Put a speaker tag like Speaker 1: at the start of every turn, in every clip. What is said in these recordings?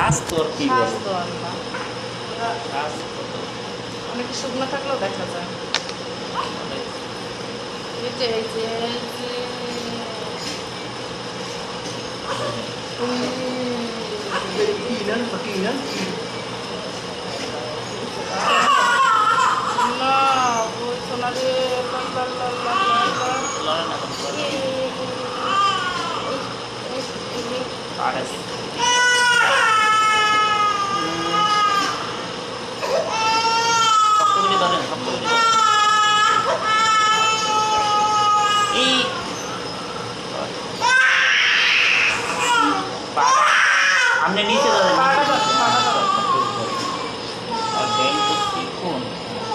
Speaker 1: স্বাস্থ্য আর কি বলে?
Speaker 2: স্বাস্থ্য আল্লাহ অনেকে শুকনো থাকলেও দেখা যায়। এই যে এই যে না বলছো না রে
Speaker 1: আপনি নিচে ধরেন
Speaker 2: পাটা ধরো
Speaker 1: শিখুন।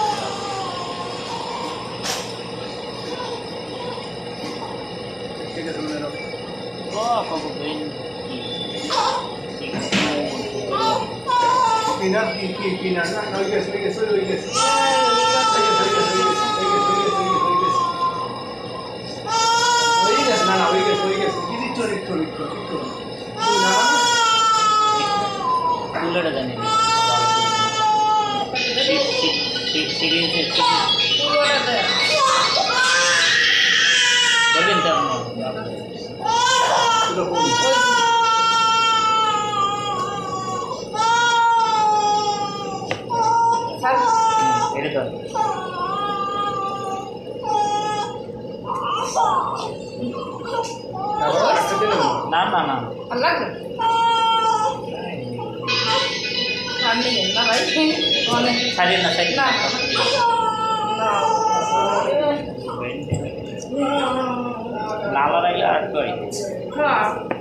Speaker 3: Pinar, no, oigas. Oigas. Victor.
Speaker 1: কুলারে জানি করবেন তো এটা তো না
Speaker 2: আল্লাহ সামনে না ভাই অনেক
Speaker 1: সাইড না লালা রাইলে আর কই
Speaker 2: না